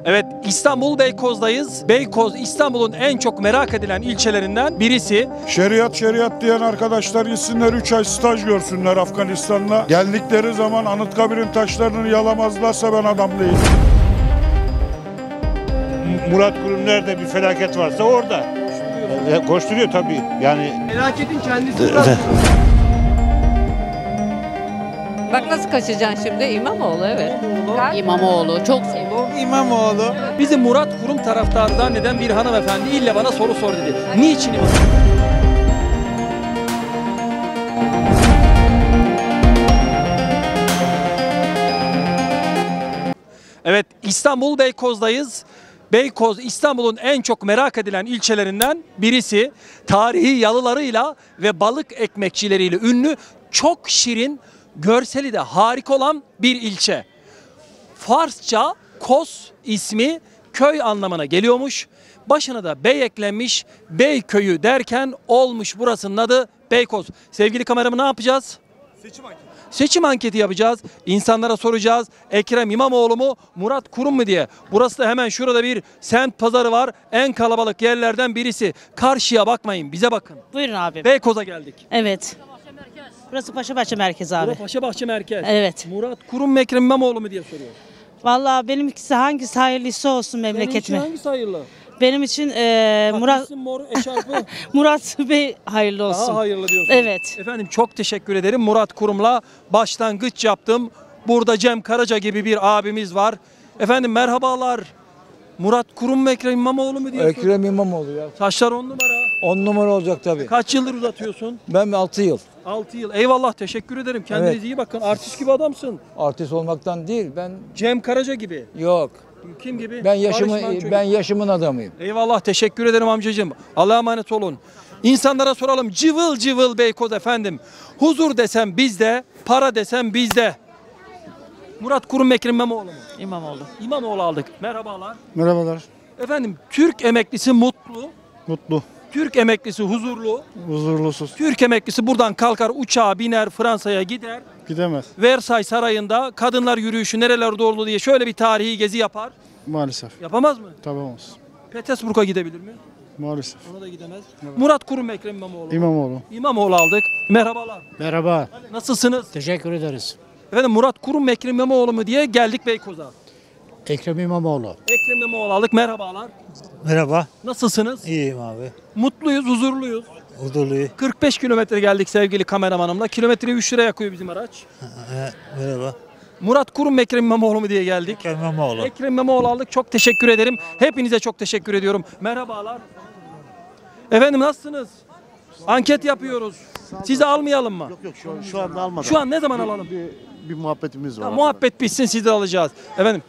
Evet, İstanbul Beykoz'dayız. Beykoz İstanbul'un en çok merak edilen ilçelerinden birisi. Şeriat diyen arkadaşlar gitsinler 3 ay staj görsünler Afganistan'da. Geldikleri zaman Anıtkabir'in taşlarını yalamazlarsa ben adam değilim. Murat Kurum nerede bir felaket varsa orada. Koşturuyor tabii. Yani Felaketin kendisi. Bak nasıl kaçacaksın şimdi? İmamoğlu evet. İmamoğlu çok seviyorum. İmamoğlu. Bizim Murat Kurum taraftarı zanneden bir hanımefendi ille bana soru sor dedi. Niçin İmamoğlu? Evet, İstanbul Beykoz'dayız. Beykoz İstanbul'un en çok merak edilen ilçelerinden birisi. Tarihi yalılarıyla ve balık ekmekçileriyle ünlü, çok şirin, görseli de harika olan bir ilçe. Farsça Kos ismi köy anlamına geliyormuş. Başına da bey eklenmiş. Beyköyü derken olmuş burasının adı Beykoz. Sevgili kameramı ne yapacağız? Seçim anketi yapacağız. İnsanlara soracağız. Ekrem İmamoğlu mu, Murat Kurum mu diye. Burası da hemen şurada bir semt pazarı var. En kalabalık yerlerden birisi. Karşıya bakmayın, bize bakın. Buyurun abi. Beykoz'a geldik. Evet. Burası Paşabahçe merkezi abi. Burada Paşabahçe Merkez. Evet. Murat Kurum mu, Ekrem İmamoğlu mu diye soruyor. Vallahi benimkisi hangisi hayırlısı olsun Senin için memleketime. hangisi hayırlı? Benim için Murat Haklısın, mor eşarpı. Murat Bey hayırlı olsun. Daha hayırlı diyorsun. Evet. Efendim çok teşekkür ederim. Murat Kurum'la başlangıç yaptım. Burada Cem Karaca gibi bir abimiz var. Efendim merhabalar. Murat Kurum mu, Ekrem İmamoğlu mu diye soruyor. Ekrem İmamoğlu ya. Saçlar 10 numara. 10 numara olacak tabii. Kaç yıldır uzatıyorsun? Ben 6 yıl. 6 yıl. Eyvallah, teşekkür ederim. Kendinize Evet. iyi bakın. Artist gibi adamsın. Artist olmaktan değil. Ben Cem Karaca gibi. yok. Kim gibi? Ben Barış Manço gibi. yaşımın adamıyım. Eyvallah, teşekkür ederim amcacığım. Allah'a emanet olun. İnsanlara soralım. Cıvıl cıvıl Beykoz efendim. Huzur desem bizde, para desem bizde. Murat Kurum, Ekrem İmamoğlu mu? İmamoğlu. İmamoğlu aldık. Merhabalar. Merhabalar. Efendim Türk emeklisi mutlu, Mutlu, Türk emeklisi huzurlu, huzurlusuz. Türk emeklisi buradan kalkar uçağa biner Fransa'ya gider. Gidemez Versailles Sarayı'nda kadınlar yürüyüşü nerelerde oldu diye şöyle bir tarihi gezi yapar. maalesef. Yapamaz mı? Tabii olmaz. Petersburg'a gidebilir mi? Maalesef. Ona da gidemez. Murat Kurum, Ekrem İmamoğlu. İmamoğlu. İmamoğlu aldık. Merhabalar. Merhaba, Nasılsınız? teşekkür ederiz. Efendim Murat Kurum, Ekrem İmamoğlu mu diye geldik Beykoz'a. Ekrem İmamoğlu. Ekrem İmamoğlu aldık. Merhabalar. Merhaba. Nasılsınız? İyiyim abi. Mutluyuz, huzurluyuz. Huzurluyum. 45 kilometre geldik sevgili kameramanımla. Kilometre 3 lira yakıyor bizim araç. Merhaba. Murat Kurum, Ekrem İmamoğlu mu diye geldik. Ekrem İmamoğlu. Ekrem İmamoğlu aldık. Çok teşekkür ederim. Hepinize çok teşekkür ediyorum. Merhabalar. Efendim nasılsınız? Anket yapıyoruz. Sizi almayalım mı? Yok şu anda almadan. Şu an ne zaman alalım? Bir muhabbetimiz var. Ya, muhabbet bitsin, sizi de alacağız. Efendim.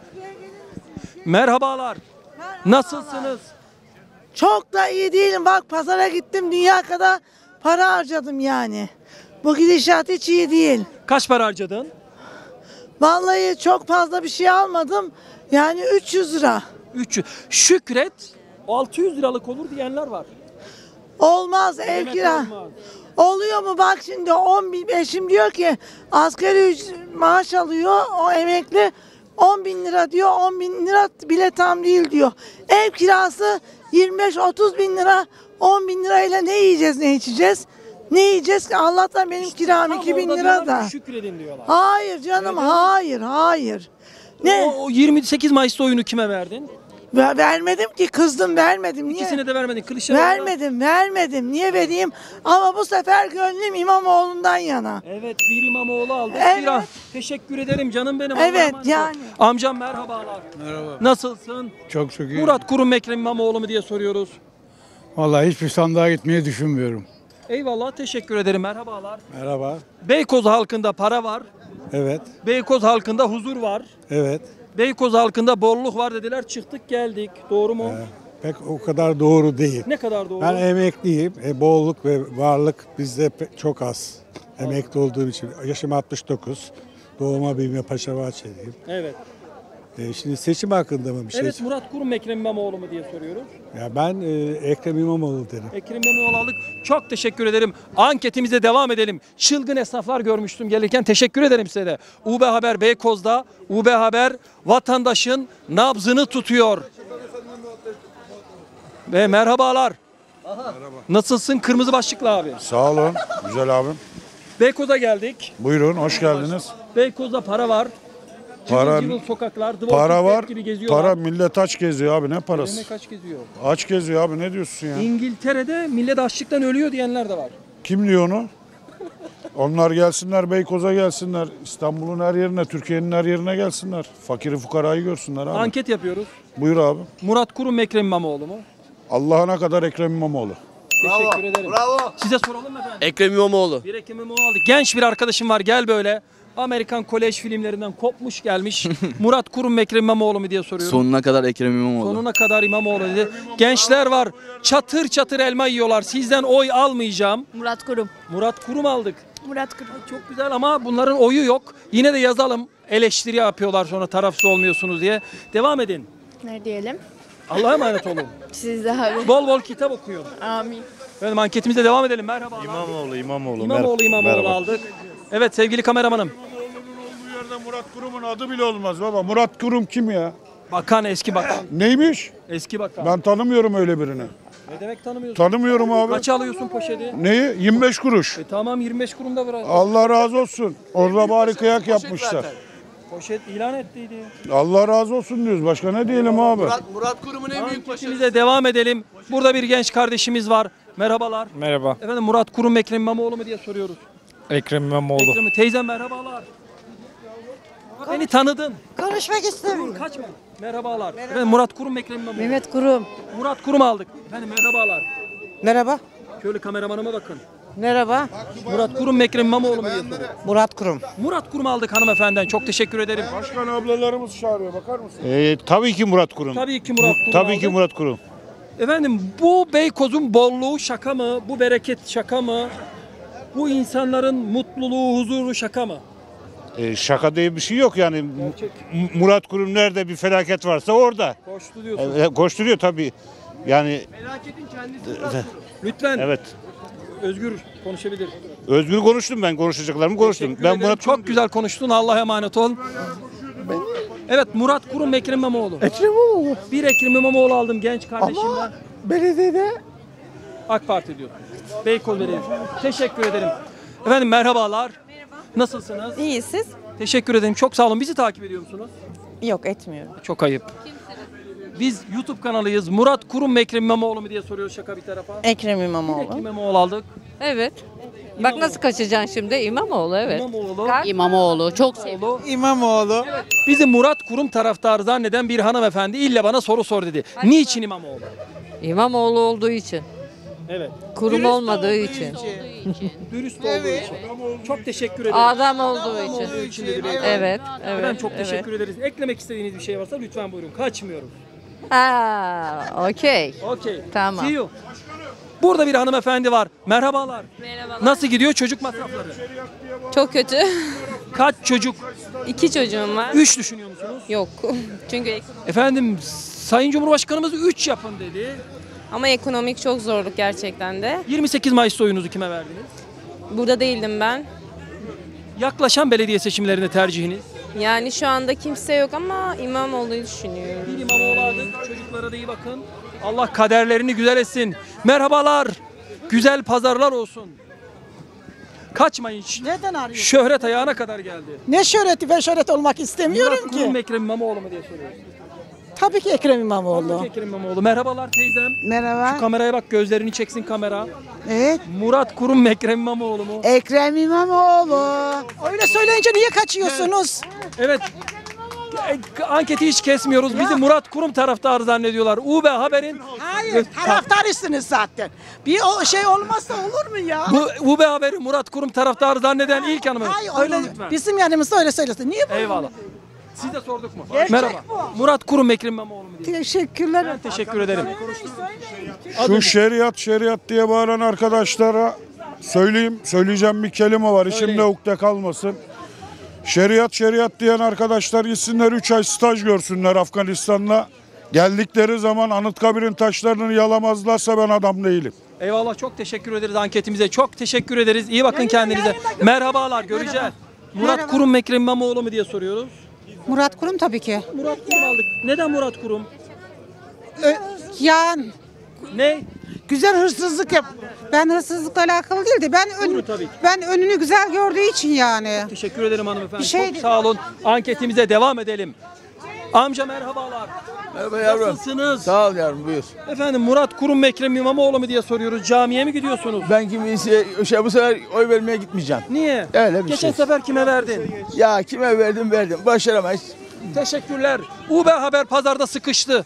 Merhabalar. Nasılsınız? Çok da iyi değilim. Bak pazara gittim, dünya kadar para harcadım yani. Bu gidişat hiç iyi değil. Kaç para harcadın? Vallahi çok fazla bir şey almadım. Yani 300 lira. 300. Şükret 600 liralık olur diyenler var. Olmaz ev Demek kira. olmaz. Oluyor mu bak şimdi 10 bin, eşim diyor ki asgari maaş alıyor o emekli 10 bin lira diyor, 10 bin lira bile tam değil diyor. Ev kirası 25-30 bin lira, 10 bin lirayla ne yiyeceğiz, ne içeceğiz? Ne yiyeceğiz ki? Allah'tan benim kiram Tam 2 bin orada lira diyorlar da. ki şükredin diyorlar. Hayır canım, hayır. Ne? O 28 Mayıs'ta oyunu kime verdin? Vermedim ki, kızdım, vermedim. Niye? İkisini de vermedin. Kılıçdaroğlu'na. Vermedim. Niye vereyim? Ama bu sefer gönlüm İmamoğlu'ndan yana. Evet, bir İmamoğlu aldık. Evet. Teşekkür ederim canım benim. Evet, Allah'a emanet ol. yani. Amcam merhabalar. Merhaba. Nasılsın? Çok iyi. Murat Kurum, Ekrem İmamoğlu mu diye soruyoruz. Vallahi hiçbir sandığa gitmeyi düşünmüyorum. Eyvallah, teşekkür ederim. Merhabalar. Merhaba. Beykoz halkında para var. Evet. Beykoz halkında huzur var. Evet. Beykoz halkında bolluk var dediler. Çıktık geldik. Doğru mu? Pek o kadar doğru değil. Ne kadar doğru? Ben emekliyim. Bolluk ve varlık bizde çok az. Emekli olduğum için. Yaşım 69. Doğuma büyüme Paşabahçeliyim. Evet. Şimdi seçim hakkında mı bir şey? Evet, Murat Kurum mu Ekrem İmamoğlu mu diye soruyoruz. Ya ben Ekrem İmamoğlu derim. Ekrem İmamoğlu aldık. Çok teşekkür ederim. Anketimize devam edelim. Çılgın esnaflar görmüştüm gelirken. Teşekkür ederim size de. UB Haber Beykoz'da. UB Haber vatandaşın nabzını tutuyor. Ve merhabalar. Nasılsın kırmızı başlıklı abi? Sağ olun. Güzel abim. Beykoz'a geldik. Buyurun hoş geldiniz. Beykoz'da para var. Para- Cıvıl cıvıl sokaklar. The Para Walking Dead var. gibi geziyorlar. Para millet aç geziyor abi ne parası? Önüne kaç geziyor? Aç geziyor abi ne diyorsun ya? İngiltere'de millet açlıktan ölüyor diyenler de var. Kim diyor onu? Onlar gelsinler Beykoz'a gelsinler. İstanbul'un her yerine, Türkiye'nin her yerine gelsinler. Fakiri fukarayı görsünler abi. Anket yapıyoruz. Buyur abi. Murat Kurum mu Ekrem İmamoğlu mu? Allah'ına kadar Ekrem İmamoğlu. Teşekkür ederim. Size soralım mı efendim? Ekrem İmamoğlu. Bir Ekrem İmamoğlu aldık. Genç bir arkadaşım var gel böyle. Amerikan kolej filmlerinden kopmuş gelmiş. Murat Kurum mu Ekrem İmamoğlu mu diye soruyorum. Sonuna kadar Ekrem İmamoğlu. Sonuna kadar İmamoğlu dedi. Gençler var çatır çatır elma yiyorlar. Sizden oy almayacağım. Murat Kurum. Murat Kurum aldık. Murat Kurum. Çok güzel ama bunların oyu yok. Yine de yazalım. Eleştiri yapıyorlar sonra tarafsız olmuyorsunuz diye. Devam edin. Ne diyelim? Allah'a emanet olun. Siz de abi. Bol bol kitap okuyun. Amin. Efendim anketimize devam edelim. Merhaba. İmamoğlu aldık. Evet sevgili kameramanım. Bu yerde Murat Kurum'un adı bile olmaz baba. Murat Kurum kim ya? Bakan, eski bakan. Neymiş? Eski bakan. Ben tanımıyorum öyle birini. Ne demek tanımıyorsun? Tanımıyorum abi. Kaça alıyorsun poşeti? Neyi? 25 kuruş. Tamam 25 kurumda bırak. Allah razı olsun. Orada bari kıyak yapmışlar. Poşet ilan ettiydi. Allah razı olsun diyoruz. Başka ne diyelim abi? Murat Kurum'un en büyük başarısı. Anketimize devam edelim. Burada bir genç kardeşimiz var. Merhabalar. Merhaba. Efendim Murat Kurum Ekrem İmamoğlu mu diye soruyoruz. Ekrem İmamoğlu. Ekrem teyzem merhabalar. Beni tanıdın. Konuşmak istemiyorum. Kaçma. Merhabalar. Efendim Murat Kurum Ekrem İmamoğlu. Mehmet Kurum. Murat Kurum aldık. Efendim merhabalar. Merhaba. Şöyle kameramanıma bakın. Merhaba. Murat Kurum Ekrem İmamoğlu mu diye soruyoruz. Murat Kurum. Murat Kurum aldık hanımefendiden. Çok teşekkür ederim. Başkan ablalarımız çağırıyor. Bakar mısın? Tabii ki Murat Kurum. Tabii ki Murat Kurum Tabii ki aldık. Murat Kurum. Efendim bu Beykoz'un bolluğu şaka mı? Bu bereket şaka mı? Bu insanların mutluluğu, huzuru şaka mı? Şaka diye bir şey yok yani. Murat Kurum nerede bir felaket varsa orada. Koştu diyorsun. Koşturuyor tabii. Yani Felaketin kendisi Murat Kurum. Lütfen evet. Özgür konuşabilir. Özgür konuştum ben konuşacaklarımı konuştum. Teşekkür Ben ederim. Murat Çok güzel konuştun. Allah'a emanet ol. Evet Murat Kurum Ekrem İmamoğlu. Ekrem İmamoğlu. Bir Ekrem İmamoğlu aldım genç kardeşimden. Belediyede AK Parti diyor. Beykoz Belediyesi. Teşekkür ederim. Efendim merhabalar. Nasılsınız? İyi siz? Teşekkür ederim. Çok sağ olun. Bizi takip ediyor musunuz? Yok etmiyorum. Çok ayıp. Biz YouTube kanalıyız. Murat Kurum mu Ekrem İmamoğlu mu diye soruyoruz şaka bir tarafa. Ekrem Ekrem İmamoğlu. İmamoğlu aldık. Evet. Bak nasıl kaçacaksın şimdi? İmamoğlu evet. İmamoğlu. İmamoğlu çok seviyorum. İmamoğlu. İmamoğlu. Bizi Murat Kurum taraftarı zanneden bir hanımefendi ille bana soru sor dedi. Niçin İmamoğlu? İmamoğlu olduğu için. Evet. Kurum olmadığı için. Dürüst olduğu için. Çok teşekkür ederim. Adam olduğu için. Olduğu için dedi beyefendi. Evet. Efendim Evet. çok teşekkür ederiz. Eklemek istediğiniz bir şey varsa lütfen buyurun. Kaçmıyorum. Ha, okey. Okey. Tamam. See you. Burada bir hanımefendi var. Merhabalar. Merhabalar. Nasıl gidiyor çocuk masrafları? Çok kötü. Kaç çocuk? 2 çocuğum var. 3 düşünüyor musunuz? Yok. Çünkü Efendim Sayın Cumhurbaşkanımız 3 yapın dedi. ama ekonomik çok zorluk gerçekten de. 28 Mayıs oyunuzu kime verdiniz? Burada değildim ben. Yaklaşan belediye seçimlerinde tercihiniz? Yani şu anda kimse yok ama İmamoğlu'yu düşünüyorum. Bir İmamoğlu aldık. Çocuklara da iyi bakın. Allah kaderlerini güzel etsin. Merhabalar. Güzel pazarlar olsun. Kaçmayın. Neden arıyorsun? Şöhret ayağına kadar geldi. Ne şöhreti, ben şöhret olmak istemiyorum Murat Kurum ki. Ekrem İmamoğlu mu diye soruyoruz. Tabii ki Ekrem İmamoğlu. Ekrem İmamoğlu. Merhabalar teyzem. Merhaba. Şu kameraya bak gözlerini çeksin kamera. Evet. Murat Kurum mu Ekrem İmamoğlu mu? Ekrem İmamoğlu. Öyle söyleyince niye kaçıyorsunuz? Evet. Anketi hiç kesmiyoruz. Bizi Murat Kurum taraftarı zannediyorlar. UB Haber'in Hayır, taraftarısınız zaten. Bir o şey olmazsa olur mu ya? bu UB Haber'i Murat Kurum taraftarı zanneden ilk hanımı. Hayır, Buyurun öyle lütfen. bizim yanımızda öyle söylesin. Niye bu? Eyvallah. Siz de sorduk mu? Gerçek Merhaba. bu. Murat Kurum Ekrem İmamoğlu mu diye. Teşekkürler. Ben teşekkür ederim. Şu şeriat diye bağıran arkadaşlara söyleyeceğim bir kelime var. İçimde ukde kalmasın. Şeriat diyen arkadaşlar gitsinler 3 ay staj görsünler Afganistan'la. Geldikleri zaman Anıtkabir'in taşlarını yalamazlarsa ben adam değilim. Eyvallah, çok teşekkür ederiz anketimize. Çok teşekkür ederiz. İyi bakın kendinize. Merhabalar, göreceğiz. Murat Kurum mu Ekrem İmamoğlu mu diye soruyoruz. Murat Kurum tabii ki. Murat Kurum aldık. Neden Murat Kurum? Ya Ne? güzel hırsızlık yap. Ben hırsızlıkla alakalı değil de ben önünü güzel gördüğü için yani. Teşekkür ederim hanımefendi. Bir şey Çok sağ olun. Anketimize devam edelim. Amca merhabalar. Merhaba yavrum. Nasılsınız? Sağ ol yavrum, buyur. Efendim Murat Kurum mu Ekrem İmamoğlu mu diye soruyoruz. Camiye mi gidiyorsunuz? Ben bu sefer oy vermeye gitmeyeceğim. Niye? Öyle bir Geçen şey. sefer kime verdin? Ya kime verdim. Başaramayız. Teşekkürler. UB Haber pazarda sıkıştı.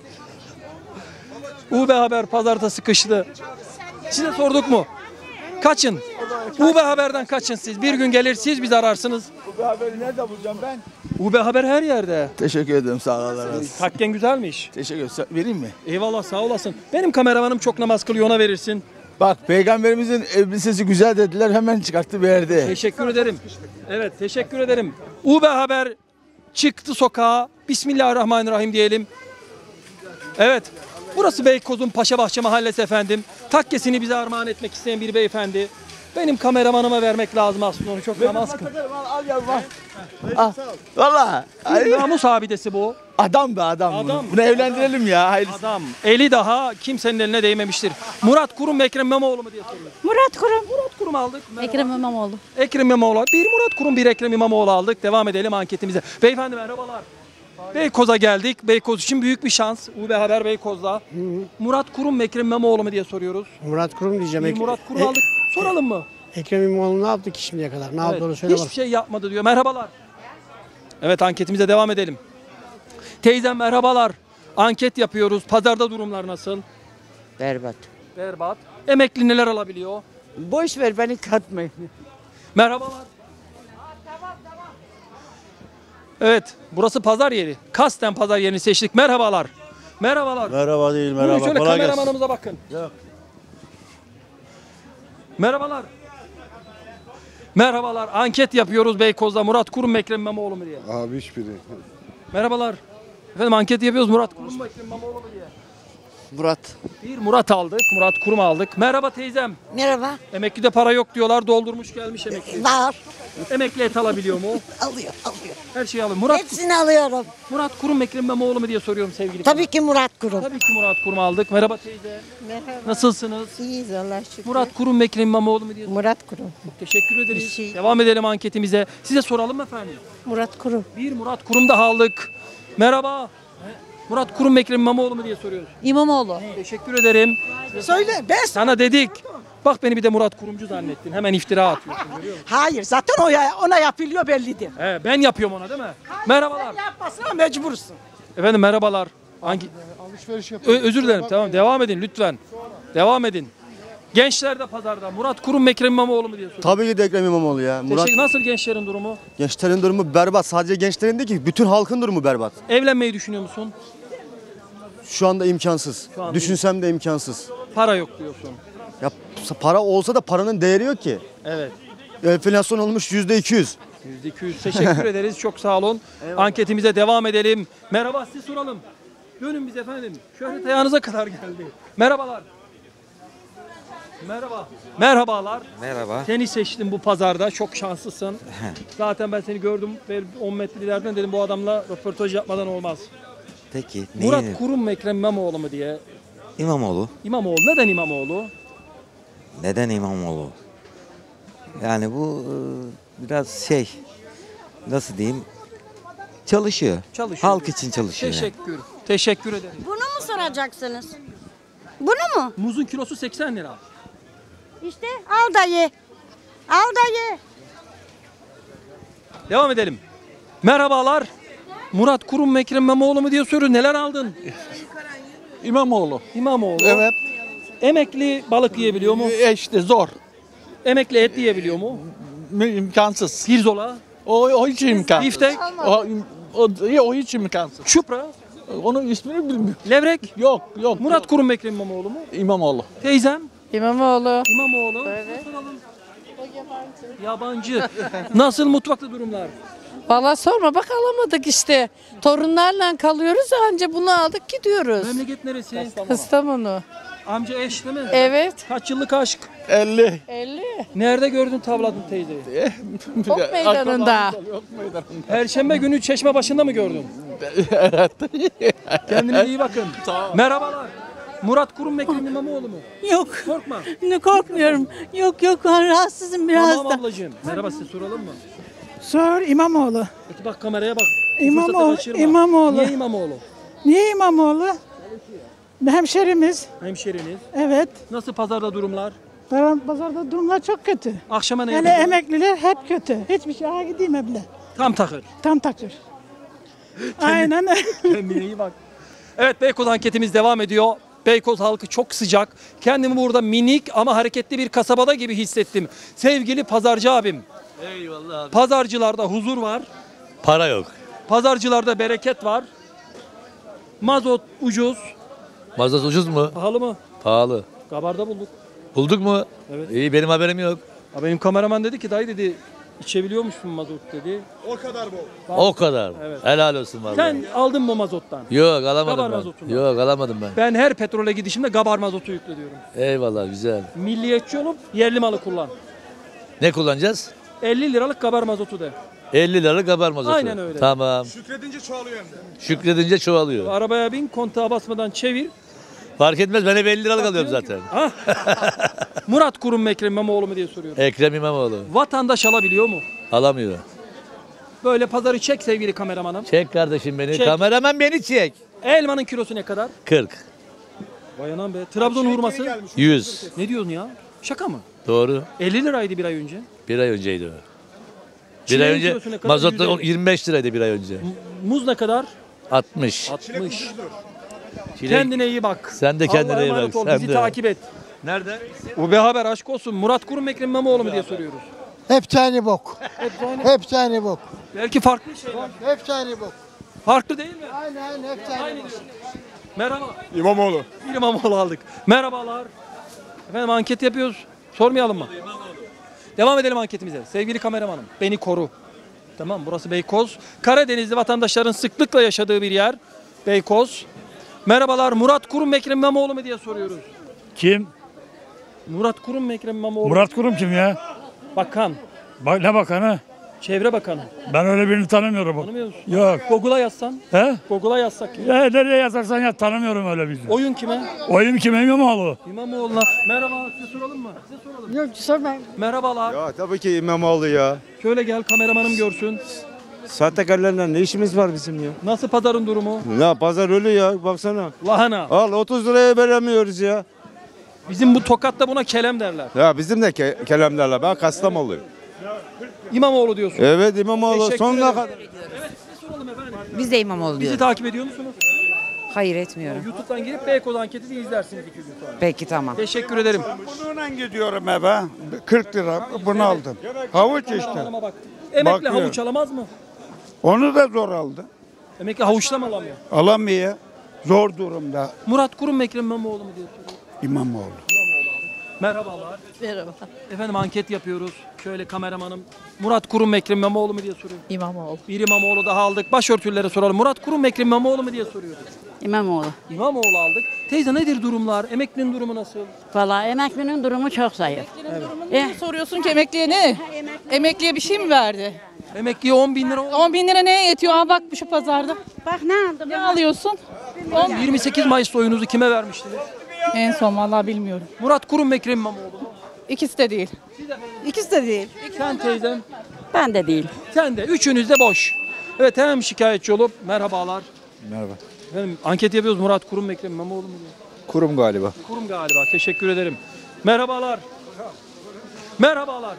UB Haber pazarda sıkıştı. Size sorduk mu? Kaçın. UB Haber'den kaçın siz. Bir gün gelir siz bizi ararsınız. Bu haberi nerede bulacağım ben? UB Haber her yerde. Teşekkür ederim, sağ ol, Allah razı olsun. Takken güzelmiş. Teşekkür ederim. Vereyim mi? Eyvallah, sağ olasın. Benim kameramanım çok namaz kılıyor, ona verirsin. Bak, peygamberimizin elbisesi güzel dediler, hemen çıkarttı verdi. Teşekkür ederim. Evet, teşekkür ederim. UB Haber çıktı sokağa. Bismillahirrahmanirrahim diyelim. Evet. Burası Beykoz'un Paşabahçe Mahallesi efendim. Takkesini bize armağan etmek isteyen bir beyefendi. Benim kameramanıma vermek lazım aslında, onu çok namaz kılıyor. Al yavrum, al. Valla. Bir namus abidesi bu. Adam be adam. Bunu evlendirelim ya. Hayırlısı. Adam. Eli daha kimsenin eline değmemiştir. Murat Kurum mu Ekrem İmamoğlu mu diye soruyoruz. Murat Kurum. Murat Kurum aldık. Ekrem İmamoğlu. Ekrem İmamoğlu. Bir Murat Kurum, bir Ekrem İmamoğlu aldık. Devam edelim anketimize. Beyefendi merhabalar. Beykoz'a geldik. Beykoz için büyük bir şans. UB Haber Beykoz'da. Murat Kurum mu Ekrem İmamoğlu mu diye soruyoruz. Murat Kurum diyeceğim. Bir Murat Kurum aldık. Soralım mı? Ekrem İmamoğlu ne yaptı ki şimdiye kadar? Ne Evet, yaptı onu söyle hiçbir şey yapmadı diyor. Merhabalar. Evet, anketimize devam edelim. Teyzem merhabalar. Anket yapıyoruz. Pazarda durumlar nasıl? Berbat. Berbat. Emekli neler alabiliyor? Boş ver beni katmayın. Merhabalar. Evet, burası pazar yeri. Kasten pazar yerini seçtik. Merhabalar. Merhabalar. Merhaba değil, Buyurun merhaba. şöyle Kolay gelsin. kameramanımıza bakın. Merhabalar. Merhabalar. Anket yapıyoruz Beykoz'da. Murat Kurum mu Ekrem İmamoğlu mu diye. Abi hiçbiri. Merhabalar. Efendim anket yapıyoruz. Murat Kurum mu Ekrem İmamoğlu mu diye. Murat. Bir Murat aldık. Murat Kurum aldık. Merhaba teyzem. Merhaba. Emeklide para yok diyorlar. Doldurmuş gelmiş emekli. Var. Emekli et alabiliyor mu? Alıyor. Her şeyi alıyor. Murat Hepsini alıyorum. Murat Kurum mu Ekrem İmamoğlu mu diye soruyorum sevgili. Tabii ki Murat Kurum. Tabii ki Murat Kurum aldık. Merhaba teyze. Merhaba. Nasılsınız? İyiyiz Allah'a şükür. Murat Kurum mu Ekrem İmamoğlu mu diye. Murat Kurum. Teşekkür ederiz. Bir şey- Devam edelim anketimize. Size soralım mı efendim? Murat Kurum. Bir Murat Kurum daha aldık. Merhaba. Murat Kurum mu Ekrem İmamoğlu mu diye soruyoruz. İmamoğlu. Teşekkür ederim. Söyle ben. Sana dedik. Bak beni bir de Murat Kurumcu zannettin. Hemen iftira atıyorsun. Görüyor musun? Hayır zaten ona yapılıyor bellidir. He, ben yapıyorum ona değil mi? Merhabalar. Yapmasına mecbursun. Efendim merhabalar. Hangi? Alışveriş yapıyor. Özür dilerim. Tamam, devam edin lütfen. Devam edin. Gençler de pazarda. Murat Kurum mu Ekrem İmamoğlu mu diye soruyor. Tabii ki de Ekrem İmamoğlu ya. Nasıl gençlerin durumu? Gençlerin durumu berbat. Sadece gençlerin değil ki bütün halkın durumu berbat. Evlenmeyi düşünüyor musun? Şu anda imkansız. Şu anda Düşünsem de imkansız. Para yok diyorsun. Ya para olsa da paranın değeri yok ki. Evet. Enflasyon olmuş %200. %200 teşekkür ederiz. Çok sağ olun. Anketimize devam edelim. Merhaba, size soralım. Dönün biz efendim. Şöhret ayağınıza kadar geldi. Merhabalar. Merhaba. Merhabalar. Merhaba. Seni seçtim bu pazarda. Çok şanslısın. Zaten ben seni gördüm ve 10 metre ileriden dedim bu adamla röportaj yapmadan olmaz. Peki. Murat Kurum mu Ekrem İmamoğlu mu diye. İmamoğlu. İmamoğlu. Neden İmamoğlu? Neden İmamoğlu? Yani bu biraz nasıl diyeyim? Çalışıyor. Halk için çalışıyor. Teşekkür. Teşekkür ederim. Bunu mu soracaksınız? Bunu mu? Muzun kilosu 80 lira. İşte al da ye. Al da ye. Devam edelim. Merhabalar. Murat Kurum mu Ekrem İmamoğlu mu diye soruyor. Neler aldın? İmamoğlu. İmamoğlu. Evet. Emekli balık yiyebiliyor mu? İşte zor. Emekli et yiyebiliyor mu? İmkansız. Pirzola, O hiç imkansız. biftek, O hiç imkansız. çupra, Onun ismini bilmiyorum. levrek. Yok. Murat Kurum mu Ekrem İmamoğlu mu? İmamoğlu. Teyzem. İmamoğlu. İmamoğlu. Evet. Soralım. Yabancı. Nasıl mutfakta durumlar? Valla sorma bak alamadık işte. Torunlarla kalıyoruz anca bunu aldık gidiyoruz. Memleket neresi? Kastamonu. Amca eş değil mi? Evet. Kaç yıllık aşk? 50. 50. Nerede gördün tavladın teyzeyi? Ok meydanında. Perşembe günü Çeşme başında mı gördün? Evet. Kendinize iyi bakın. Merhabalar. Murat Kurum mu Ekrem İmamoğlu mu? Yok. Korkma. Korkmuyorum. Yok ben rahatsızım Tamam ablacığım. Merhaba, size soralım mı? Sor İmamoğlu. Peki bak kameraya bak. İmamoğlu, Fırsatı kaçırma. İmamoğlu. Niye İmamoğlu? Niye İmamoğlu? Hemşerimiz. Hemşeriniz. Evet. Nasıl pazarda durumlar? Pazarda durumlar çok kötü. Akşama ne Hele yapacağız? emekliler hep kötü. Hiçbir şey gideyim bile. Tam takır. Tam takır. Aynen öyle. Kendine iyi bak. Evet, Beykoz anketimiz devam ediyor. Beykoz halkı çok sıcak. Kendimi burada minik ama hareketli bir kasabada gibi hissettim. Sevgili pazarcı abim. Eyvallah abi. Pazarcılarda huzur var. Para yok. Pazarcılarda bereket var. Mazot ucuz. Mazot ucuz mu? Pahalı mı? Pahalı. Gabarda bulduk. Bulduk mu? Evet. İyi, benim haberim yok. Ha, benim kameraman dedi ki dayı dedi içebiliyor musun mazot dedi. O kadar. Evet. Helal olsun vallahi. Sen aldın mı mazottan? Yok alamadım Gabar ben. mazotundan. Yok alamadım ben. Ben her petrole gidişimde gabar mazotu yüklü diyorum. Eyvallah güzel. Milliyetçi olup yerli malı kullan. Ne kullanacağız? 50 liralık gabar mazotu de. 50 liralık kabar mazotu. Aynen öyle. Tamam. Şükredince çoğalıyor hem de. Şükredince çoğalıyor. Arabaya bin, kontağa basmadan çevir. Fark etmez, ben hep 50 liralık alıyorum zaten. Ha? Murat Kurum mu Ekrem İmamoğlu mu diye soruyorum. Ekrem İmamoğlu. Vatandaş alabiliyor mu? Alamıyor. Böyle pazarı çek sevgili kameramanım. Çek kardeşim beni. Çek. Kameraman beni çek. Elmanın kilosu ne kadar? 40. Vay anam be. Trabzon hurması. 100. Ne diyorsun ya? Şaka mı? Doğru. 50 liraydı bir ay önce. Bir ay önceydi o. Bir Çileğin ay önce kilosu ne kadar? mazot 150. 25 liraydı bir ay önce. Muz ne kadar? 60. 60. Çilek- Kendine iyi bak. Sen de kendine Allah'a iyi emanet bak, ol. sen Bizi de. takip et. Nerede? UB Haber aşk olsun. Murat Kurum mu Ekrem İmamoğlu mu diye soruyoruz. Hep aynı bok. Hep aynı. Hep aynı bok. Belki farklı şeyler. Hep aynı bok. Farklı değil mi? Aynen hep aynı bok. Merhaba. İmamoğlu. Bir İmamoğlu aldık. Merhabalar. Efendim anket yapıyoruz. Sormayalım mı? Devam edelim anketimize. Sevgili kameramanım, beni koru. Tamam, burası Beykoz. Karadenizli vatandaşların sıklıkla yaşadığı bir yer. Beykoz. Merhabalar, Murat Kurum mu Ekrem İmamoğlu mu diye soruyoruz. Kim? Murat Kurum mu Ekrem İmamoğlu? Murat Kurum kim ya? Bakan, Ne bakanı? Çevre Bakanı. Ben öyle birini tanımıyorum. Tanımıyor musun? Yok. Google'a yazsan. He? Google'a yazsak. Ya nereye yazarsan yaz, tanımıyorum öyle birini. Oyun kime? Oyum kime, İmamoğlu? İmamoğlu'na. Merhaba, size soralım mı? Size soralım. Yok sormayın. Merhabalar. Ya tabii ki İmamoğlu ya. Şöyle gel, kameramanım görsün. Sahtekarlarla ne işimiz var bizim ya? Nasıl pazarın durumu? Ya pazar ölü ya baksana. Lahana. Al 30 liraya veremiyoruz ya. Bizim bu Tokat'ta buna kelem derler. Ya bizim de kelamlarla ben Kastamonluyum. İmamoğlu diyorsun. Evet İmamoğlu Teşekkür sonuna ederim. kadar. Size soralım efendim. Biz de İmamoğlu Bizi diyoruz. takip ediyor musunuz? Hayır etmiyorum. YouTube'dan girip Beykoz anketini izlersiniz 2 gün sonra. Peki tamam. Teşekkür ederim. Bununla gidiyorum eve. 40 lira bunu aldım. Havuç işte. Kameramanıma bak. Emekli Bakıyorum. havuç alamaz mı? Onu da zor aldı. Emekli havuçla mı alamıyor? Alamıyor. Zor durumda Murat Kurum mu Ekrem İmamoğlu mu diye soruyor. İmamoğlu. Merhabalar. Merhaba. Efendim anket yapıyoruz. Şöyle kameramanım. Murat Kurum mu Ekrem İmamoğlu mu diye soruyor. İmamoğlu. Bir İmamoğlu daha aldık. Başörtülere soralım. Murat Kurum mu Ekrem İmamoğlu mu diye soruyoruz. İmamoğlu. İmamoğlu aldık. Teyze nedir durumlar? Emeklinin durumu nasıl? Valla emeklinin durumu çok zayıf. Ne soruyorsun ki emekliye ne? Emekliye bir şey mi verdi? Emekliye 10 bin lira oldu. 10 bin lira neye yetiyor? Aa bak şu pazarda. Bak ne aldım. Ne alıyorsun? 28 Mayıs'ta oyunuzu kime vermiştiniz? En son vallahi bilmiyorum. Murat Kurum mu Ekrem İmamoğlu mu? İkisi de değil. İkisi de değil. Sen teyzem. Ben de değil. Sen de. Üçünüz de boş. Evet, hem şikayetçi olup merhabalar. Merhaba. Efendim anket yapıyoruz. Murat Kurum mu Ekrem İmamoğlu mu diye. Kurum galiba. Kurum galiba. Teşekkür ederim. Merhabalar. Merhabalar.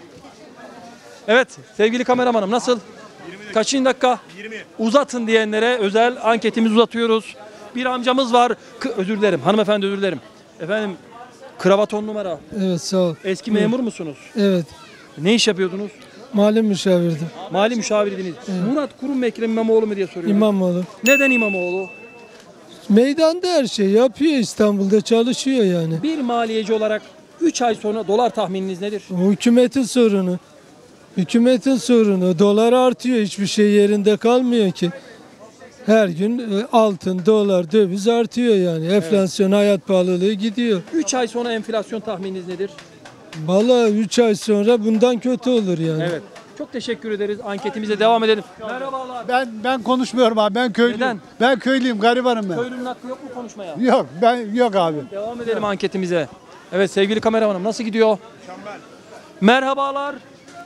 Evet sevgili kameramanım nasıl? Kaçıncı dakika? 20. Uzatın diyenlere özel anketimizi uzatıyoruz. Bir amcamız var. Özür dilerim hanımefendi, özür dilerim. Efendim kravat 10 numara. Evet sağ ol. Eski memur musunuz? Evet. Ne iş yapıyordunuz? Mali müşavirdim. Mali müşavirdiniz. Murat Kurum mu Ekrem İmamoğlu mu diye soruyorum. İmamoğlu. Neden İmamoğlu? Meydanda her şey yapıyor, İstanbul'da çalışıyor yani. Bir maliyeci olarak 3 ay sonra dolar tahmininiz nedir? O hükümetin sorunu. Hükümetin sorunu. Dolar artıyor. Hiçbir şey yerinde kalmıyor ki. Her gün altın, dolar, döviz artıyor yani. Enflasyon, hayat pahalılığı gidiyor. 3 ay sonra enflasyon tahmininiz nedir? Vallahi 3 ay sonra bundan kötü olur yani. Evet. Çok teşekkür ederiz. Anketimize devam edelim. Merhabalar. Ben konuşmuyorum abi. Ben köylüyüm. Neden? Ben köylüyüm, garibanım ben. Köylünün hakkı yok mu konuşmaya? Yok abi. Devam edelim anketimize. Evet sevgili kameramanım nasıl gidiyor? Merhabalar.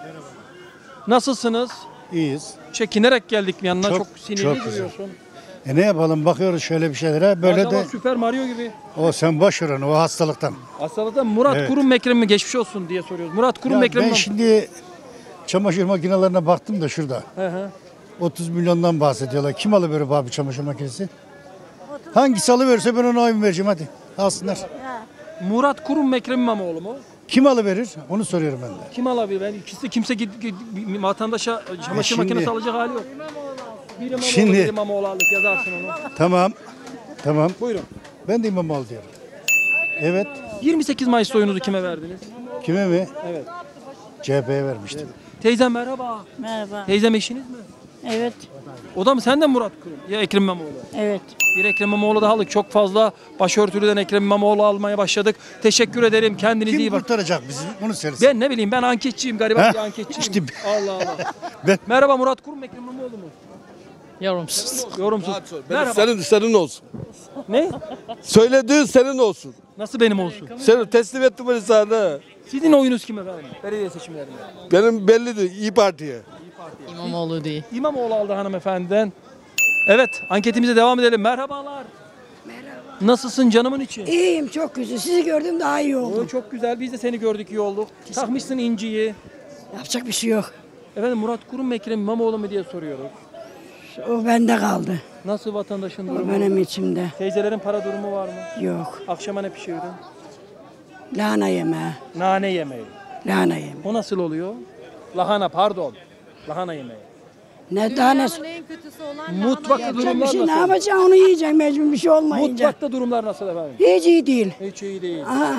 Nasılsınız? İyiyiz. Çekinerek geldik mi yanına? Çok- Çok sinirli çok güzel. duruyorsun. Ne yapalım bakıyoruz şöyle bir şeylere böyle Adama de Süper Mario gibi. o sen boş ver onu o hastalıktan. Hastalıkta Murat Evet. Kurum Ekrem mi geçmiş olsun diye soruyoruz. Murat Kurum Ya Ekrem ben mi? şimdi çamaşır makinelerine baktım da şurada. Hı hı. 30 milyondan bahsediyorlar. Kim alıverir abi çamaşır makinesi? Hangisi alıverirse ben ona oyun vereceğim hadi. Alsınlar. Murat Kurum Ekrem İmamoğlu mu? Kim alıverir? Onu soruyorum ben de. Kim alabilir? Ben ikisi kimse vatandaşa çamaşır şimdi- makinesi alacak hali yok. Bir İmamoğlu, Şimdi- bir İmamoğlu aldık yazarsın onu. Tamam. Tamam. Buyurun. Ben de İmamoğlu diyorum. Evet. 28 Mayıs oyunuzu kime verdiniz? Kime mi? Evet. CHP'ye vermiştim. Teyzem merhaba. Merhaba. Teyzem eşiniz mi? Evet. O da mı? Sen de mi Murat Kurum? Ya Ekrem İmamoğlu? Evet. Bir Ekrem İmamoğlu daha aldık. Çok fazla başörtülüden Ekrem İmamoğlu almaya başladık. Teşekkür ederim. Kendinize iyi Kim bakın. kurtaracak bizi? Bunu söylesin. Ben ne bileyim ben anketçiyim gariban Ha? bir anketçiyim. İşte Allah Allah. Ben- Merhaba Murat Kurum Ekrem İmamoğlu mu? Yorumsuz. Yorumsuz. Merhaba. Senin olsun. Ne? Söylediğin senin olsun. Nasıl benim olsun? Sen teslim ettim beni sana. Sizin oyunuz kime efendim? Belediye seçimlerinde. Benim bellidir İyi Parti'ye. İmamoğlu değil. İmamoğlu aldı hanımefendiden. Evet anketimize devam edelim. Merhabalar. Merhaba. Nasılsın canımın içi? İyiyim çok güzel. Sizi gördüm daha iyi oldum. Oo, çok güzel. Biz de seni gördük iyi olduk. Takmışsın inciyi. Yapacak bir şey yok. Efendim Murat Kurum mu Ekrem İmamoğlu mu diye soruyoruz. O bende kaldı. Nasıl vatandaşın O durumu? benim içimde. Teyzelerin para durumu var mı? Yok. Akşama ne pişirdin? Lahana yemeği. Nane yemeği. Lahana yemeği. O nasıl oluyor? Lahana pardon. Lahana yemeği. Ne daha ne? En kötüsü olan Mutfakta Yapacak bir durumlar şey ne nasıl? yapacaksın onu yiyeceksin mecbur bir şey olmayınca. Mutfakta durumlar nasıl efendim? Hiç iyi değil. Hiç iyi değil. Aha.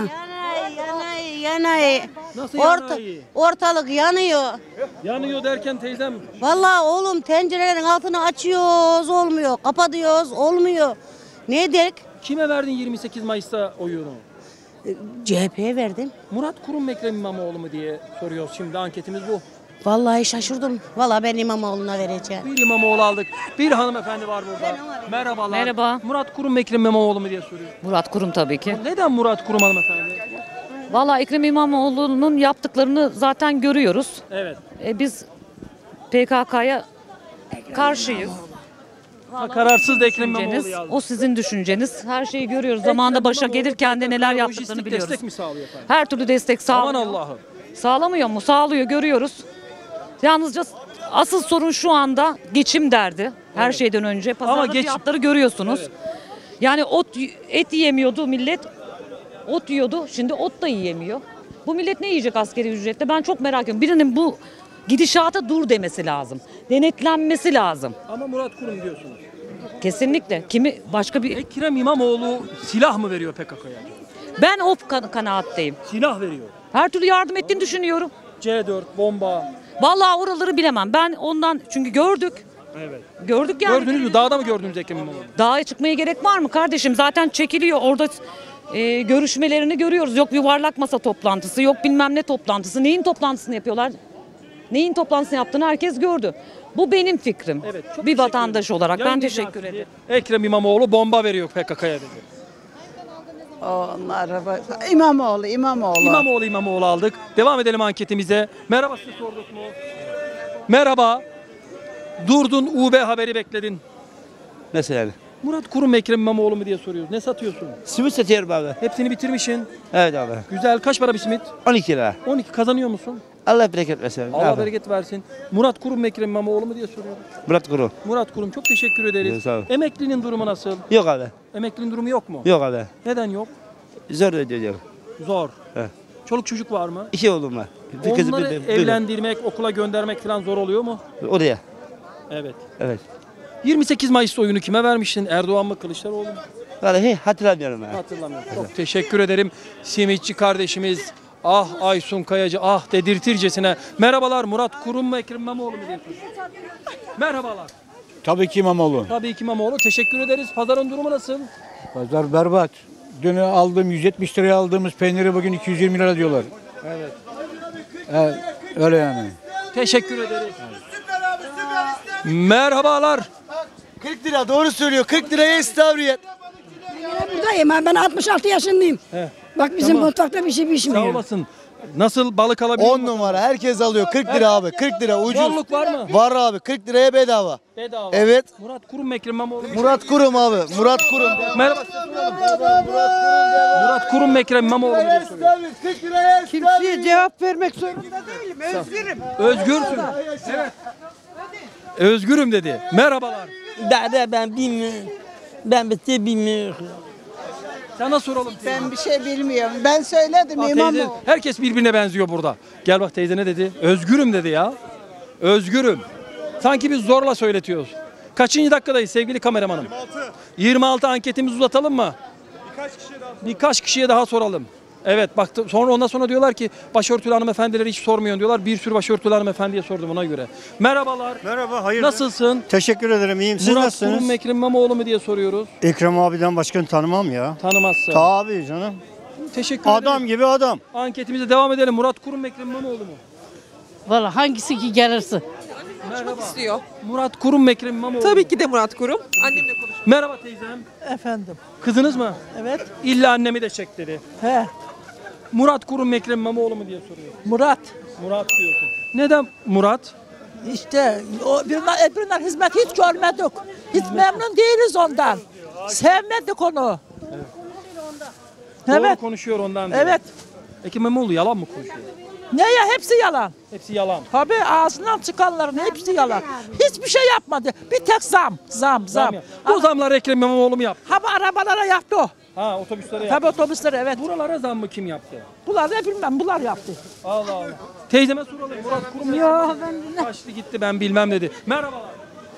Yanay. Nasıl yanayi? Ortalık yanıyor. Yanıyor derken teyzem Vallahi oğlum tencerelerin altını açıyoruz olmuyor. Kapatıyoruz olmuyor. Ne ederek? kime verdin 28 Mayıs'ta oyunu? CHP'ye verdim. Murat Kurum mu Ekrem İmamoğlu mu diye soruyoruz şimdi anketimiz bu. Vallahi şaşırdım. Vallahi ben İmamoğlu'na vereceğim. Bir İmamoğlu aldık. Bir hanımefendi var burada. Merhabalar. Merhaba. Murat Kurum mu Ekrem İmamoğlu mu diye soruyoruz. Murat Kurum tabii ki. Neden Murat Kurum hanımefendi? Valla Ekrem İmamoğlu'nun yaptıklarını zaten görüyoruz. Evet. Biz PKK'ya karşıyız. Kararsız da Ekrem Düşünceniz, İmamoğlu yazdı. o sizin düşünceniz. Her şeyi görüyoruz. Zamanında başa gelirken de neler yaptıklarını Lojistik biliyoruz. destek mi sağlıyor efendim? Her türlü destek Aman sağlıyor. Allah'ım. Sağlamıyor mu? Sağlıyor, görüyoruz. Yalnızca asıl sorun şu anda geçim derdi. Her şeyden önce. Pazarda fiyatları görüyorsunuz. Yani et yiyemiyordu millet. Ot yiyordu. Şimdi ot da yiyemiyor. Bu millet ne yiyecek asgari ücretle? Ben çok merak ediyorum. Birinin bu gidişata dur demesi lazım. Denetlenmesi lazım. Ama Murat Kurum diyorsunuz. Kesinlikle. Kimi başka bir... Ekrem İmamoğlu silah mı veriyor PKK'ya? Ben o kanaatteyim. Silah veriyor. Her türlü yardım ettiğini düşünüyorum. C4, bomba. Vallahi oraları bilemem. Ben ondan çünkü gördük. Evet. Gördük yani. Gördünüz mü? Dağda mı gördünüz Ekrem İmamoğlu? Dağa çıkmaya gerek var mı kardeşim? Zaten çekiliyor. Orada görüşmelerini görüyoruz. Yok yuvarlak masa toplantısı, yok bilmem ne toplantısı. Neyin toplantısını yapıyorlar? Neyin toplantısını yaptığını herkes gördü. Bu benim fikrim. Evet, çok bir teşekkür vatandaş ederim. olarak. Ben Yayınlayacağız teşekkür sizi. ederim. Ekrem İmamoğlu bomba veriyor PKK'ya dedi. Onlar İmamoğlu. İmamoğlu aldık. Devam edelim anketimize. Merhaba size sorduk mu? Merhaba. Durdun UB haberi bekledin. Nasıl yani? Murat Kurum Ekrem İmamoğlu mu diye soruyoruz. Ne satıyorsun? Simit satıyorum abi. Hepsini bitirmişsin. Evet abi. Güzel. Kaç para bir simit? 12 lira. 12 kazanıyor musun? Allah bereket versin. Allah bereket versin. Murat Kurum Ekrem İmamoğlu mu diye soruyoruz. Murat Kuru. Murat Kurum çok teşekkür ederiz. Sağ ol. Emeklinin durumu nasıl? Yok abi. Emeklinin durumu yok mu? Yok abi. Neden yok? Zor ödüyor. Zor. Evet. Çoluk çocuk var mı? 2 oğlum var. Bir kızı, Onları bir- evlendirmek, okula göndermek falan zor oluyor mu? Oraya. Evet. Evet. 28 Mayıs oyunu kime vermiştin? Erdoğan mı, Kılıçdaroğlu mu? Vallahi hatırlamıyorum ben. Hatırlamıyorum. Çok teşekkür ederim. Simitçi kardeşimiz. Ah Aysun Kayacı, ah dedirtircesine. Merhabalar, Murat Kurum mu, Ekrem İmamoğlu mu diye soruyorum. Merhabalar. Tabii ki İmamoğlu. Tabii ki İmamoğlu. Teşekkür ederiz. Pazarın durumu nasıl? Pazar berbat. Dün aldığım 170 liraya aldığımız peyniri bugün 220 lira diyorlar. Evet. Öyle yani. Teşekkür ederiz. Merhabalar. 40 lira doğru söylüyor. 40 liraya istavriye. Buradayım ben 66 yaşındayım. He. Bak bizim Tamam. mutfakta bir şey pişmiyor. Sağ olasın. Nasıl balık alabiliyor 10 numara herkes alıyor. 40 lira abi. 40 lira ucuz. Bolluk var mı? Var abi. 40 liraya bedava. Bedava. Evet. Murat Kurum mu, Ekrem İmamoğlu mu? Murat Kurum abi. Murat Kurum. Merhaba. Murat Kurum mu, Ekrem İmamoğlu mu diye soruyorum. Kimseye cevap vermek zorunda değilim. Özgürüm. Özgürsün. Evet. Özgürüm dedi. Merhabalar. Ben bilmiyorum. Ben bir şey bilmiyorum. Sana soralım. Ben bir şey bilmiyorum. Ben söyledim Bak İmamoğlu. teyze, herkes birbirine benziyor burada. Gel bak teyze ne dedi? Özgürüm dedi ya. Özgürüm. Sanki biz zorla söyletiyoruz. Kaçıncı dakikadayız sevgili kameramanım? 26 anketimizi uzatalım mı? Birkaç kişiye daha soralım. Evet bak sonra ondan sonra diyorlar ki başörtülü hanımefendileri hiç sormuyorsun diyorlar. Bir sürü başörtülü hanımefendiye sordum ona göre. Merhabalar. Merhaba, hayırdır? Nasılsın? Teşekkür ederim, iyiyim. Siz Murat nasılsınız? Kurum mu, Ekrem İmamoğlu mu diye soruyoruz. Ekrem abiden başkanı tanımam ya. Tanımazsın. Tabii canım. Teşekkür Adam ederim. gibi adam. Anketimize devam edelim. Murat Kurum mu, Ekrem İmamoğlu mu? Valla hangisi ki gelirse. Merhaba. istiyor. Murat Kurum mu, Ekrem İmamoğlu mu? Tabii ki de Murat Kurum. Annemle konuş. Merhaba teyzem. Efendim. Kızınız mı? Evet. İlla annemi de çek dedi. He. Murat Kurum mu, Ekrem İmamoğlu mu diye soruyor. Murat. Murat diyorsun. Neden Murat? İşte öbüründen hizmet hiç görmedik. Hiç memnun değiliz ondan. Sevmedik onu. Doğru konuşuyor ondan diyor. Evet. Ekrem İmamoğlu yalan mı konuşuyor? Ne ya hepsi yalan. Hepsi yalan. Tabii ağzından çıkanların hepsi yalan. Hiçbir şey yapmadı. Bir tek zam. Ya. Bu zamları Ekrem İmamoğlu mu yaptı? Ha bu arabalara yaptı o. Ha otobüslere Tabii yaptı. otobüslere evet. Buralara zam mı kim yaptı? Bunlar ne bilmem bunlar yaptı. Allah Allah. Teyzeme soralım. Murat Kurum mu? Yok ben Kaçtı gitti ben bilmem dedi. Merhabalar.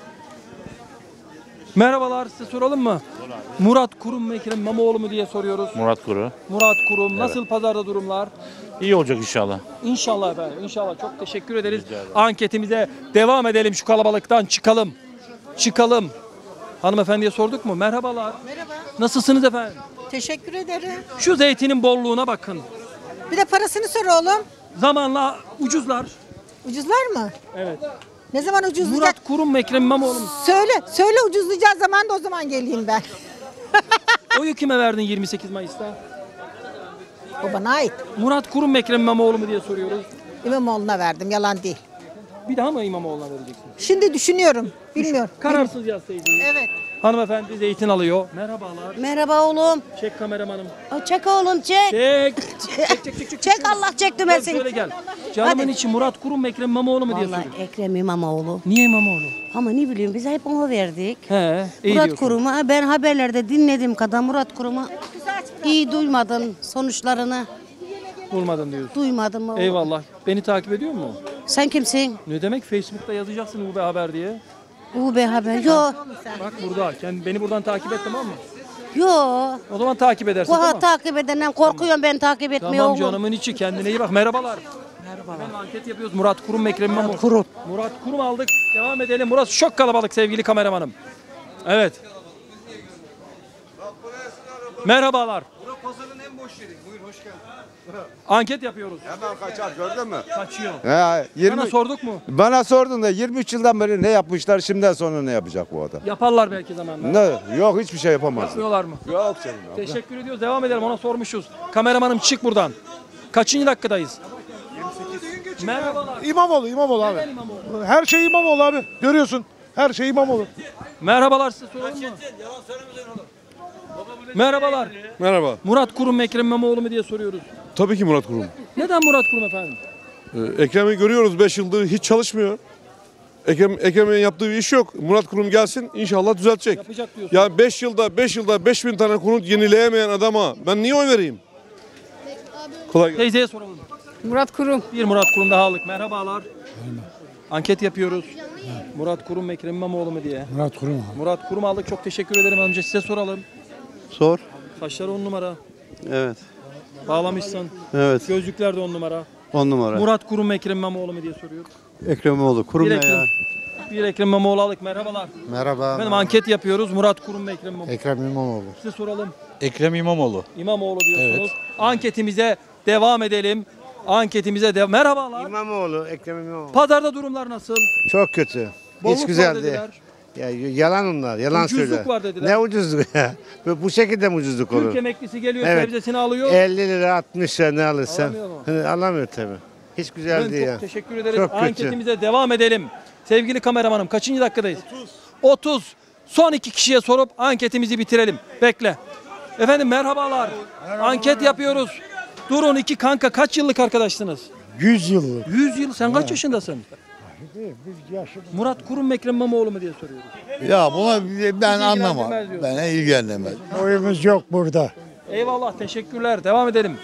Merhabalar size soralım mı? Murat Kurum mu, Ekrem İmamoğlu mu diye soruyoruz. Murat Kuru. Murat Kurum. Nasıl pazarda durumlar? İyi olacak inşallah. İnşallah efendim. İnşallah. Çok teşekkür ederiz. Anketimize devam edelim. Şu kalabalıktan çıkalım. Çıkalım. Hanımefendiye sorduk mu? Merhabalar. Merhaba. Nasılsınız efendim? Teşekkür ederim. Şu zeytinin bolluğuna bakın. Bir de parasını sor oğlum. Zamanla ucuzlar. Ucuzlar mı? Evet. Ne zaman ucuzlayacak? Murat Kurum mu, Ekrem İmamoğlu mu? Söyle ucuzlayacağı zaman da o zaman geleyim ben. Oyu kime verdin 28 Mayıs'ta? O bana ait. Murat Kurum mu, Ekrem İmamoğlu mu diye soruyoruz. İmamoğlu'na verdim yalan değil. Bir daha mı İmamoğlu'na vereceksin? Şimdi düşünüyorum. Bilmiyorum. Kararsız yaz teyzeyi. Evet. Hanımefendi zeytin alıyor. Merhabalar. Merhaba oğlum. Çek kameramanım. Çek oğlum çek. Çek. Çek Allah çekti ben seni. Şöyle gel. Canımın içi Murat Kurum mu, Ekrem İmamoğlu mu diye Vallahi soruyor. Ekrem İmamoğlu. Niye İmamoğlu? Ama ne bileyim biz hep ona verdik. He, iyi Murat diyorsun. Kurum'a ben haberlerde dinlediğim kadar Murat Kurum'a iyi duymadım sonuçlarını. Bulmadın diyorsun. Duymadım. oğlum. Eyvallah. Beni takip ediyor mu? Sen kimsin? Ne demek Facebook'ta yazacaksın UB Haber diye. UB Haber. Yok. Bak burada. Beni buradan takip et tamam mı? Yok. O zaman takip edersin tamam. Takip edenden korkuyorum ben takip etmeye Tamam oğlum. canımın içi kendine iyi bak. Merhabalar. Merhabalar. Anket yapıyoruz. Murat Kurum, Ekrem İmamoğlu. Murat Kurum aldık. Devam edelim. Murat çok kalabalık sevgili kameramanım. Evet. Merhabalar. Burası pazarın en boş yeri. Buyur hoş geldin. Anket yapıyoruz. Hemen kaçar gördün mü? Kaçıyor. He, 20, Sana sorduk mu? Bana sordun da 23 yıldan beri ne yapmışlar şimdiden sonra ne yapacak bu adam? Yaparlar belki zamanla. Ne? Yok hiçbir şey yapamaz. Yapmıyorlar mı? Yok canım. Teşekkür ediyoruz. Devam edelim. Ona sormuşuz. Kameramanım çık buradan. Kaçıncı dakikadayız? Merhabalar. İmamoğlu abi. Neden İmamoğlu? Her şey İmamoğlu abi. Görüyorsun. Her şey İmamoğlu. Merhabalar size soralım mı? Merhabalar. Merhaba. Murat Kurum mu, Ekrem İmamoğlu mu diye soruyoruz. Tabii ki Murat Kurum. Neden Murat Kurum efendim? Ekrem'i görüyoruz 5 yıldır hiç çalışmıyor. Ekrem'in yaptığı bir iş yok. Murat Kurum gelsin inşallah düzeltecek. Yapacak diyorsun. Ya 5 yılda 5000 tane konut yenileyemeyen adama ben niye oy vereyim? Kolay gelsin. Teyzeye soralım. Murat Kurum. Bir Murat Kurum daha aldık. Merhabalar. Anket yapıyoruz. Murat Kurum mu Ekrem İmamoğlu mu diye. Murat Kurum abi. Murat Kurum aldık. Çok teşekkür ederim amca. Size soralım. Sor. Saçları 10 numara. Evet. Bağlamışsın. Evet. Gözlükler de 10 numara. 10 numara. Murat Kurum mu Ekrem İmamoğlu mu diye soruyor. Ekrem İmamoğlu. Kurum ne ya? Bir Ekrem İmamoğlu aldık. Merhabalar. Merhaba. Efendim anket yapıyoruz. Murat Kurum mu Ekrem İmamoğlu? Ekrem İmamoğlu. Size soralım. Ekrem İmamoğlu. İmamoğlu diyorsunuz. Evet. Anketimize devam edelim. Merhabalar. İmamoğlu, Ekrem İmamoğlu. Pazarda durumlar nasıl? Çok kötü. Bolluk Hiç güzel var değil. dediler. Ya, yalan onlar, yalan Ucuzluk söyler. var dediler. Ne ucuzluk ya? Bu şekilde mi ucuzluk olur? Türk emeklisi geliyor, Evet. sebzesini alıyor. 50 lira 60 lira ne alırsan. Alamıyor mu? Alamıyor tabii. Hiç güzel değil Çok ya. teşekkür ederiz. Çok kötü. Anketimize devam edelim. Sevgili kameramanım kaçıncı dakikadayız? 30. Son 2 kişiye sorup anketimizi bitirelim. Bekle. Efendim merhabalar. Anket yapıyoruz. Durun iki kanka kaç yıllık arkadaşsınız? 100 yıllık. 100 yıl. Sen kaç yaşındasın? Murat Kurum mu Ekrem İmamoğlu mu diye soruyoruz. Ya buna ben Bizi anlamam. ilgilendirmez diyorsun. Bana ilgilenmez. Oyumuz yok burada. Eyvallah teşekkürler. Devam edelim.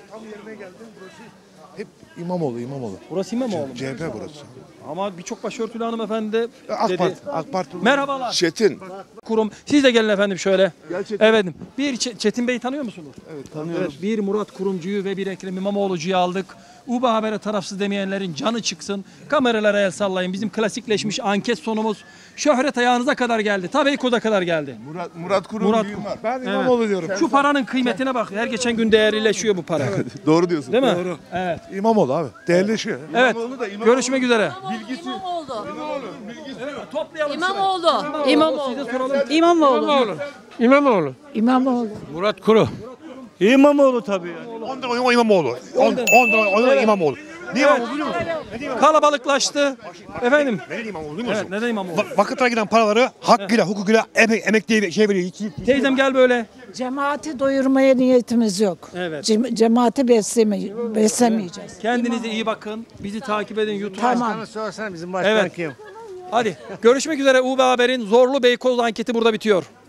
İmamoğlu. Burası İmamoğlu mu? CHP burası. Ama birçok başörtülü hanımefendi dedi. AK Parti. Merhabalar. Çetin. Kurum. Siz de gelin efendim şöyle. Evet. Bir Çetin Bey'i tanıyor musunuz? Evet tanıyoruz. Evet, bir Murat Kurumcu'yu ve bir Ekrem İmamoğlu'cuyu aldık. UBA Haber'e tarafsız demeyenlerin canı çıksın. Kameralara el sallayın. Bizim klasikleşmiş anket sonumuz şöhret ayağınıza kadar geldi. Tabii Beykoz'a kadar geldi. Murat Kurum Murat büyüğüm Kurum. var. Ben İmamoğlu diyorum. Şu paranın kıymetine bak. Her geçen gün değerlileşiyor bu para. Doğru diyorsun. Değil mi? Doğru. Evet. İmamoğlu abi. Değerleşiyor. Evet. Görüşmek üzere. İmamoğlu. Evet, toplayalım. İmamoğlu. Size soralım. İmamoğlu. İmamoğlu. İmamoğlu. Murat Kurum. İmamoğlu tabii. Yani. Ondan oy İmamoğlu. Ondan oy İmamoğlu. Niye Evet. İmamoğlu biliyor musun? Kalabalıklaştı. Efendim. Neden İmamoğlu biliyor Evet, musun? neden İmamoğlu? Vakıflara giden paraları hakkıyla, hukukuyla emekliye şey veriyor. Teyzem gel böyle. Cemaati doyurmaya niyetimiz yok. Evet. Cemaati beslemeyeceğiz. Kendinize iyi bakın. Bizi takip edin YouTube. Tamam. Sorsana bizim başkan Evet. kim? Hadi görüşmek üzere. UB Haber'in Zorlu Beykoz anketi burada bitiyor.